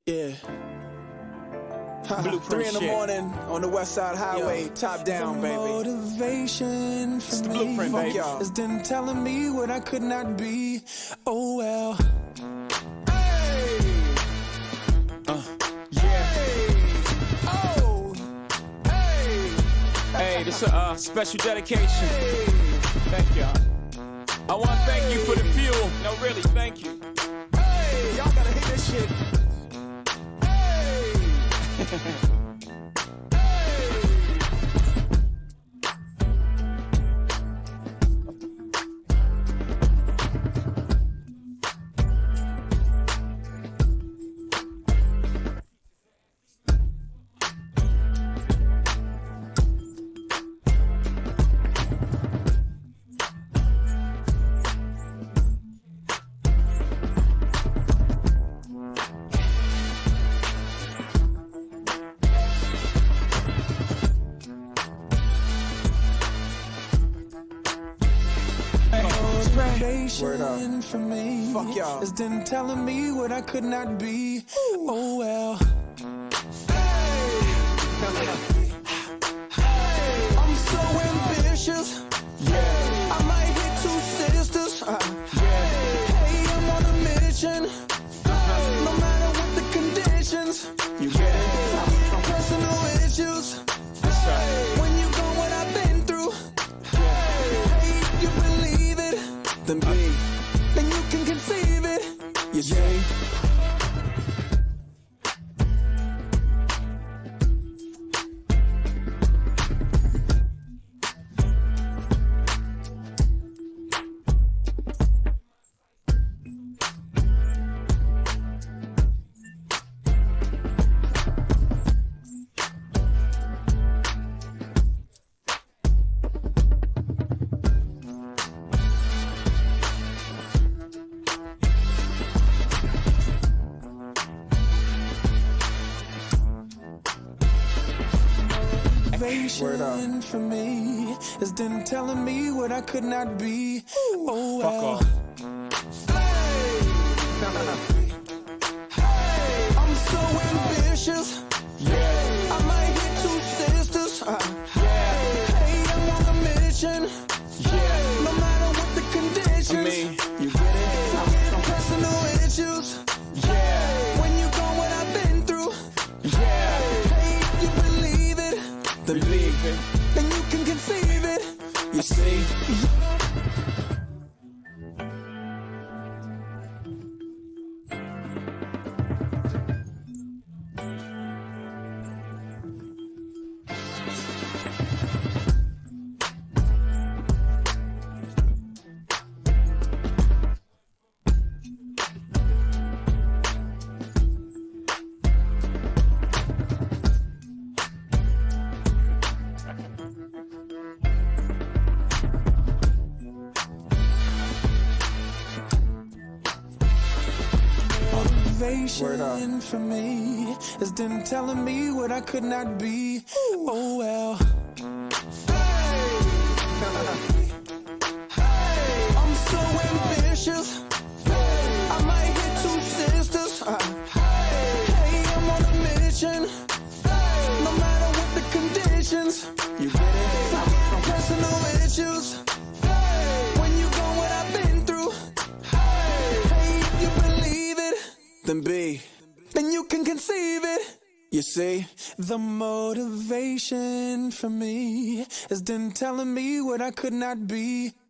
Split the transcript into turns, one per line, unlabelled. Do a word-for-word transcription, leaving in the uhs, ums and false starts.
Yeah.
Blueprint
Three in the
shit.
morning on the West Side Highway,
Yo.
top down,
the
baby.
Motivation for
It's the
me
blueprint,
Fuck
baby.
y'all.
is them telling me what I could not be. Oh well.
Hey!
Uh, yeah.
Hey! Oh! Hey!
Hey, this is a uh, special dedication.
Hey!
Thank y'all. I want to thank you for the fuel. No, really, thank you.
Hey! Y'all gotta hit this shit. Hey! Word up.
Motivation for me
Fuck y'all.
is them telling me what I could not be. Oh well.
I'm so ambitious. Yeah. I might hit two sisters. Uh, yeah. Hey, I'm on a mission. No matter what the conditions. You get it? I'm getting personal issues.
That's right.
When you go what I've been through. Hey, you believe it. Then be. Then you can conceive it. You see? Word up.
Motivation for me is them telling me what I could not be. Oh
Fuck
well.
off.
I'm so ambitious.
Yeah.
I might hit two sisters. Uh,
Yeah.
hey, I'm on a mission.
Yeah.
No matter what the conditions.
I mean,
you get it? I'm getting personal issues.
yeah.
When you go what I've been through.
Yeah.
Hey, you believe it. Then
Believe it.
Then you can conceive it.
You see?
Word up.
Motivation for me is them telling me what I could not be. Oh well.
I'm so ambitious. I might hit two sisters. Uh, hey, I'm on a mission. No matter what the conditions. You get it? I'm getting personal issues. When you go what I've been through. Hey, you believe it. Then be. Then you can conceive it. You see?
The motivation for me is them telling me what I could not be.